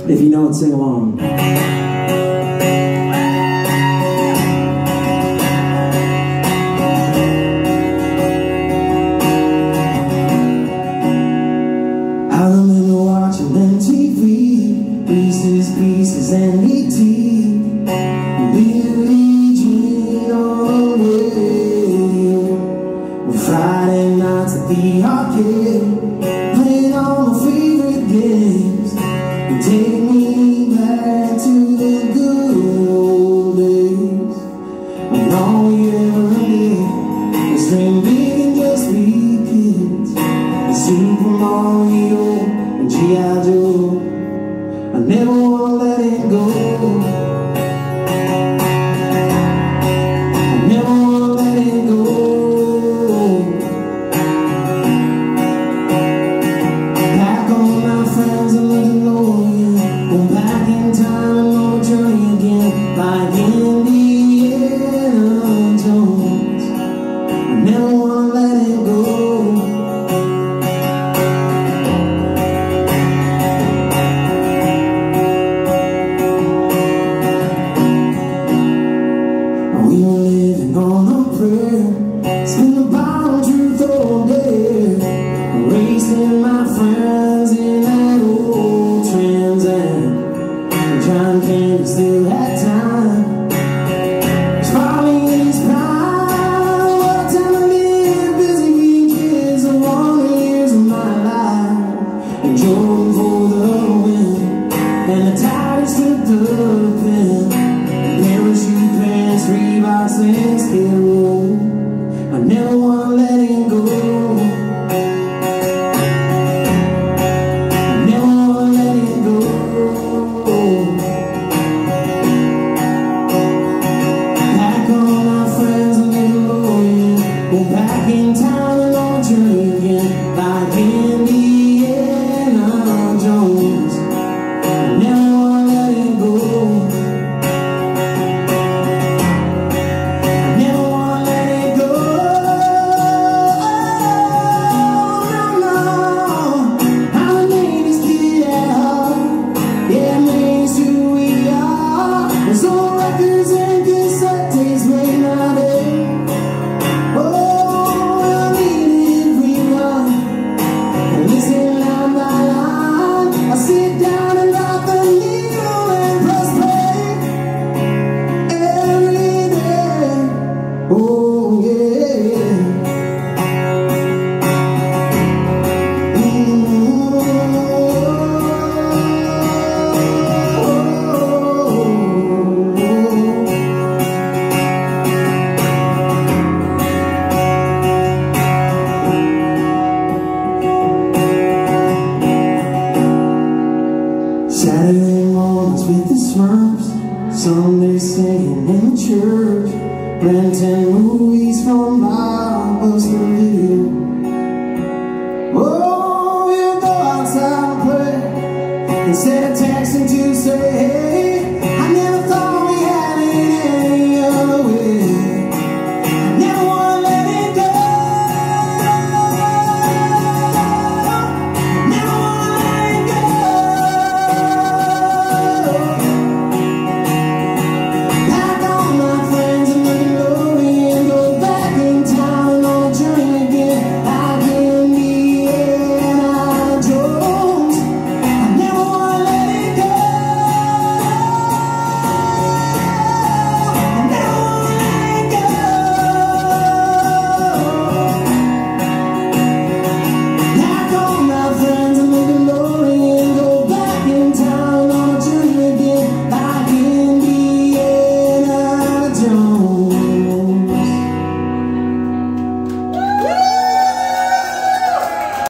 If you know it, sing along. I remember watching MTV, Pieces and E.T. Billie Jean on the radio. Friday nights at the arcade, playing all my favorite games. You take me back to the good old days, when all we ever did was dream big and just be kids. Super Mario and G.I. Joe, I never wanna let it go. I never wanna let it go. Back on my friends and letting go again. Go back in time and on a journey again, like Indiana Jones. I never wanna let it go. We were living on a prayer, spin about truth all day, racing my friends in that old Trans Am. John Candy still had time, he's probably in his prime. What a time to live, busy being kids, the wonder years of my life. And Jordan for the win, and the tide stripped the pen. Parachute pants, Reeboks and Skid Row. I never wanna let it go. I never wanna let it go. Back on my friends and get low, yeah. Go back in time and on a journey again, like Indiana Jones. I never wanna let it go. Oh yeah. Saturday mornings with the Smurfs, Sunday singing in the church, renting movies from Blockbuster Video. Oh, we'll go outside and play, instead of texting to say hey.